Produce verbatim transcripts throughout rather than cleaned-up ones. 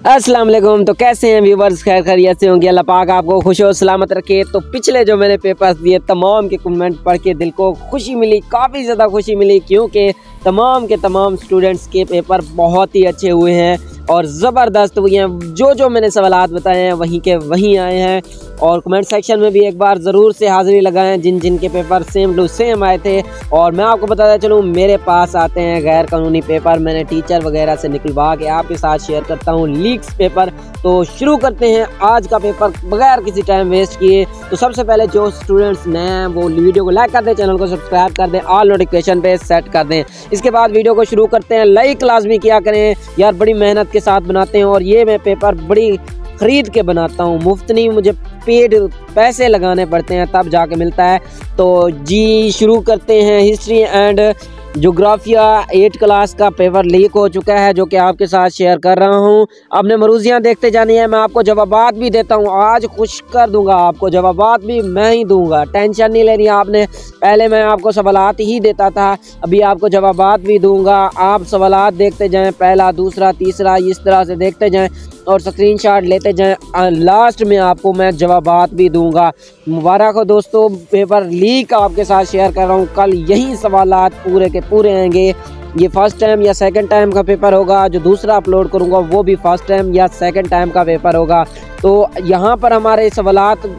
अस्सलाम वालेकुम। तो कैसे हैं व्यूवर्स, खैर खैरियत से होंगे। अल्लाह पाक आपको खुश और सलामत रखे। तो पिछले जो मैंने पेपर्स दिए तमाम के कमेंट पढ़ के दिल को खुशी मिली, काफ़ी ज़्यादा खुशी मिली, क्योंकि तमाम के तमाम स्टूडेंट्स के पेपर बहुत ही अच्छे हुए हैं और ज़बरदस्त हुए हैं। जो जो मैंने सवालात बताए हैं वहीं के वहीं आए हैं। और कमेंट सेक्शन में भी एक बार ज़रूर से हाज़िरी लगाएं जिन जिन के पेपर सेम टू सेम आए थे। और मैं आपको बताता चलूँ, मेरे पास आते हैं गैर कानूनी पेपर, मैंने टीचर वगैरह से निकलवा के आपके साथ शेयर करता हूँ लीक्स पेपर। तो शुरू करते हैं आज का पेपर बगैर किसी टाइम वेस्ट किए। तो सबसे पहले जो स्टूडेंट्स नए हैं वो वीडियो को लाइक कर दें, चैनल को सब्सक्राइब कर दें, ऑल नोटिफिकेशन पे सेट कर दें। इसके बाद वीडियो को शुरू करते हैं। लाइक लाजमी किया करें यार, बड़ी मेहनत के साथ बनाते हैं और ये मैं पेपर बड़ी ख़रीद के बनाता हूँ, मुफ्त नहीं, मुझे पेड पैसे लगाने पड़ते हैं तब जाके मिलता है। तो जी शुरू करते हैं। History and geography eight class का पेपर लीक हो चुका है जो कि आपके साथ शेयर कर रहा हूं। आपने मरूजियां देखते जानी है, मैं आपको जवाबात भी देता हूं। आज खुश कर दूंगा आपको, जवाबात भी मैं ही दूंगा, टेंशन नहीं लेनी आपने। पहले मैं आपको सवालात ही देता था, अभी आपको जवाबात भी दूंगा। आप सवालात देखते जाएं, पहला दूसरा तीसरा इस तरह से देखते जाएं और स्क्रीनशॉट लेते जाएं। लास्ट में आपको मैं जवाबात भी दूंगा। मुबारक हो दोस्तों, पेपर लीक आपके साथ शेयर कर रहा हूँ। कल यही सवालात पूरे के पूरे आएंगे। ये फर्स्ट टाइम या सेकंड टाइम का पेपर होगा, जो दूसरा अपलोड करूँगा वो भी फर्स्ट टाइम या सेकंड टाइम का पेपर होगा। तो यहाँ पर हमारे सवालात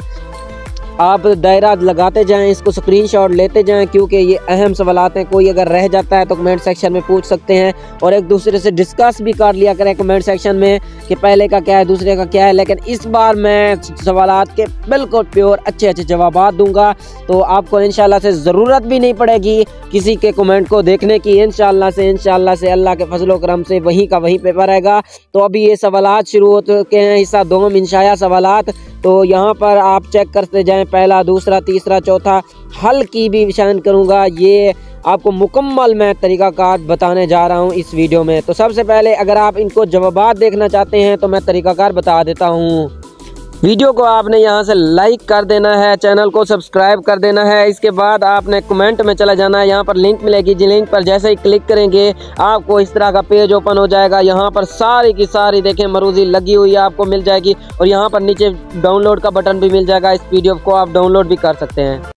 आप दायरा लगाते जाएं, इसको स्क्रीनशॉट लेते जाएं, क्योंकि ये अहम सवालात हैं। कोई अगर रह जाता है तो कमेंट सेक्शन में पूछ सकते हैं और एक दूसरे से डिस्कस भी कर लिया करें कमेंट सेक्शन में कि पहले का क्या है दूसरे का क्या है। लेकिन इस बार मैं सवालात के बिल्कुल प्योर अच्छे अच्छे जवाबात दूंगा, तो आपको इंशाल्लाह से ज़रूरत भी नहीं पड़ेगी किसी के कमेंट को देखने की। इंशाल्लाह से इंशाल्लाह से अल्लाह के फजल व करम से वहीं का वहीं पेपर आएगा। तो अभी ये सवालात शुरू हो चुके हैं, हिस्सा दोम इंशाया सवालात। तो यहाँ पर आप चेक करते जाएं, पहला दूसरा तीसरा चौथा, हल की भी निशान करूँगा। ये आपको मुकम्मल मैं तरीक़ाकार बताने जा रहा हूँ इस वीडियो में। तो सबसे पहले अगर आप इनको जवाबात देखना चाहते हैं तो मैं तरीक़ाकार बता देता हूँ। वीडियो को आपने यहाँ से लाइक कर देना है, चैनल को सब्सक्राइब कर देना है। इसके बाद आपने कमेंट में चला जाना है, यहाँ पर लिंक मिलेगी, जी लिंक पर जैसे ही क्लिक करेंगे आपको इस तरह का पेज ओपन हो जाएगा। यहाँ पर सारी की सारी देखें मरूजी लगी हुई है, आपको मिल जाएगी। और यहाँ पर नीचे डाउनलोड का बटन भी मिल जाएगा, इस पीडीएफ को आप डाउनलोड भी कर सकते हैं।